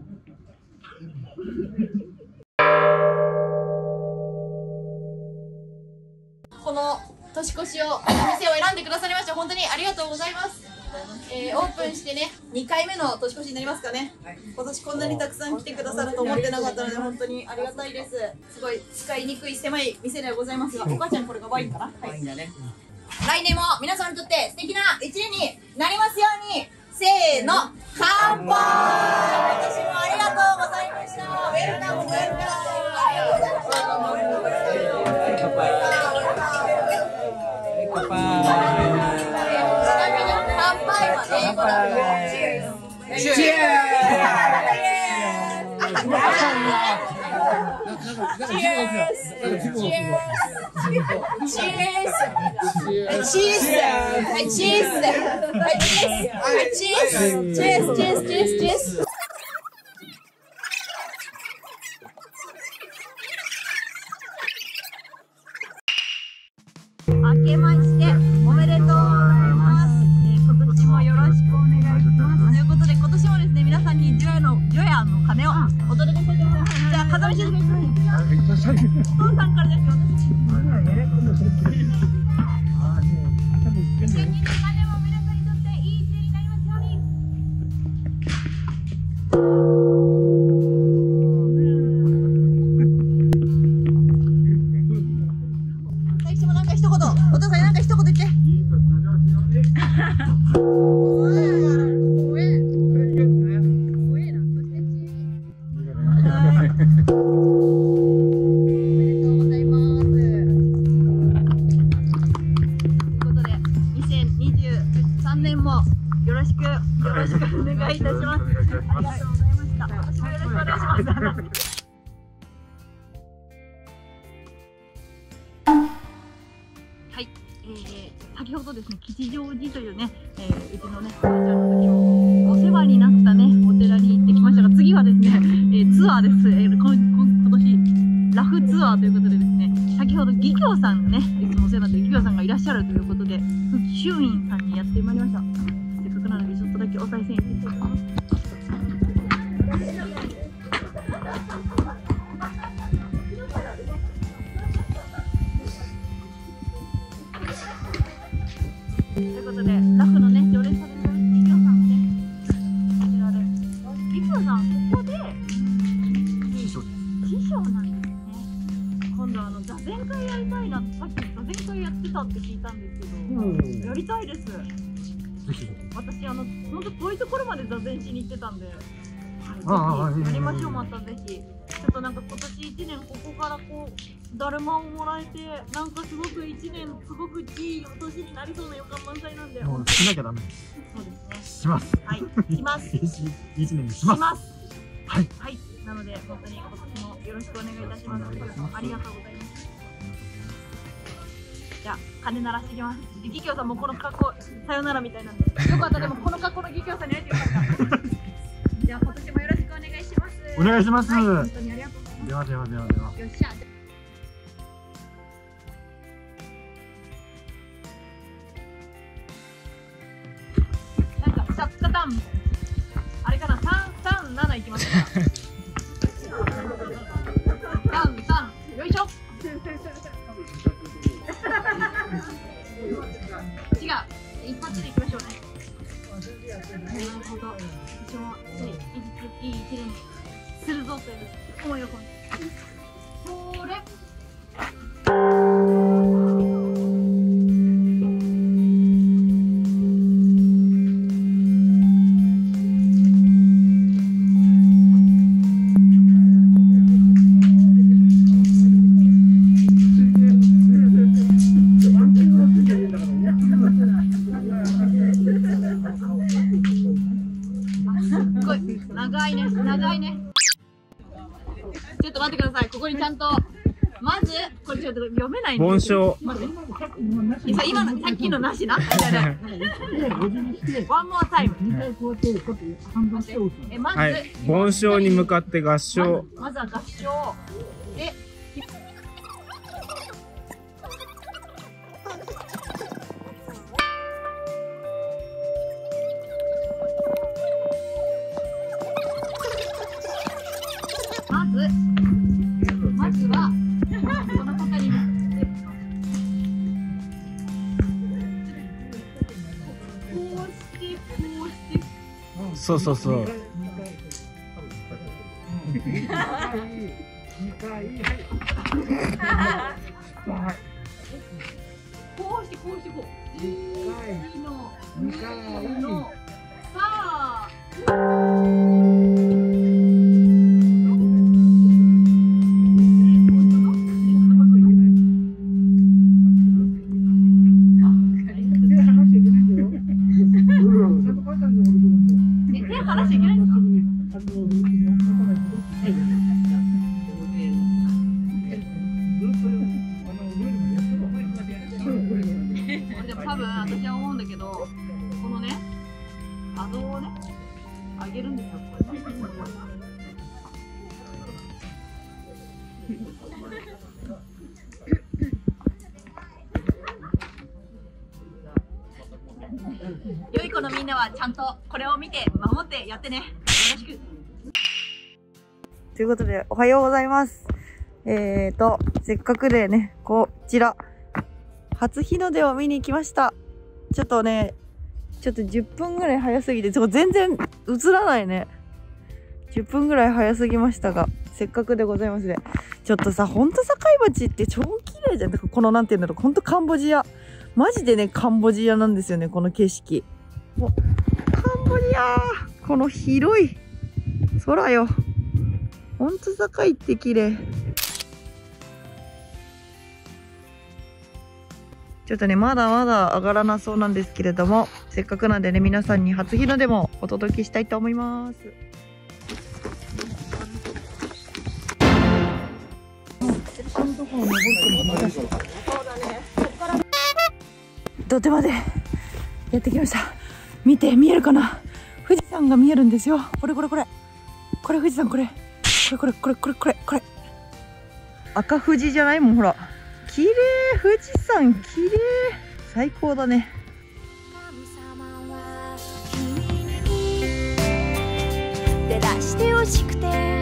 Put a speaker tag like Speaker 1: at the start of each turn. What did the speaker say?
Speaker 1: この年越しを店を選んでくださりまして本当にありがとうございます。オープンしてね2回目の年越しになりますかね。今年こんなにたくさん来てくださると思ってなかったので本当にありがたいです。すごい使いにくい狭い店ではございますが、お母ちゃんこれがワインかな。はい、来年も皆さんにとって素敵な1年になりますように。せーの、乾杯。今年もありがとうございました。ウェルカムウェルカム。ありがとうございました。乾杯。乾杯。ちなみに乾杯は英語だとチェーズ。チェーズ。明けましておめでとうございます。今年もよろしくお願いします。ということで今年もですね皆さんに除夜の鐘をお届けしたいと思います。じゃあ風見静香さん。お父さんからです。よろしくお願いいたします。ありがとうございました。私もよろしくお願いします。はい、先ほどですね、吉祥寺というね、うちのね、おばあちゃんの時もお世話になったね、お寺に行ってきましたが、次はですね、ツアーです。今年、ラフツアーということでですね、先ほど義教さんのね、いつもお世話になった義教さんがいらっしゃるということで、宗院さんにやってまいりました。せっかくなので、ちょっとだけお賽銭入れていきます。ということで、ラフのね、常連される義教さんね、こちらで、義教さん、ここで師匠なんですよね。今度座禅会やりたいな、さっき座禅会やってたって聞いたんですけど、やりたいです。私本当遠いところまで座禅しに行ってたんで、はい、ぜひやりましょう。またぜひ。ちょっとなんか今年1年ここからこうだるまをもらえて、なんかすごく1年すごくいいお年になりそうな予感満載なんで。
Speaker 2: もうしなきゃダメ。
Speaker 1: そうですね。
Speaker 2: します。
Speaker 1: はい。します。
Speaker 2: 1年にします。はい。
Speaker 1: はい。なので本当に今年もよろしくお願いいたします。ありがとうございます。じゃあ鐘鳴らしていきます。義教さんもこの格好さよならみたいなんで、よかった。でもこの格好の義教さんに会えてよかった。じゃあ今年もよろしくお願いします。
Speaker 2: お願いします。
Speaker 1: 本当にありがとうございます。
Speaker 2: ではではではでは。
Speaker 1: よっしゃ。なんかシャツカタンあれかな、337いきますか。3、よいしょ。違う、一発でいきましょうね。なるほど。私もいい一年にするぞという思いを込めて。それ。長いね。ちょっと待ってください。ここにちゃんと、まず、これちょっと読めないんですよ。
Speaker 2: 梵
Speaker 1: 鐘。今の、さっきのなしな。ワンモアタイム。まず、
Speaker 2: はい、梵鐘に向かって合唱。
Speaker 1: まずは合唱。で、
Speaker 2: そうそうそう。
Speaker 1: こうしてこうしてこう。2回のさあ。手離しちゃいけないんですか？でも多分私は思うんだけど、このね、画像をね、上げるんですよ。良い子のみんなはちゃんとこれを見て守ってやってね。よろしく。ということで、おはようございます。せっかくでね、こちら、初日の出を見に来ました。ちょっと10分ぐらい早すぎて、全然映らないね。10分ぐらい早すぎましたが、せっかくでございますね。ちょっとさ、ほんと境町って超綺麗じゃん。このなんていうんだろう、ほんとカンボジア。マジでね、カンボジアなんですよね、この景色。もう、カンボジアー、この広い空よ。ほんと境って綺麗。ちょっとね、まだまだ上がらなそうなんですけれども、せっかくなんでね、皆さんに初日の出もお届けしたいと思います。土手までやってきました。見て、見えるかな？富士山が見えるんですよ。これ富士山、これ赤富士じゃない？もんほら、綺麗。富士山綺麗、最高だね。
Speaker 3: 照らしてほしくて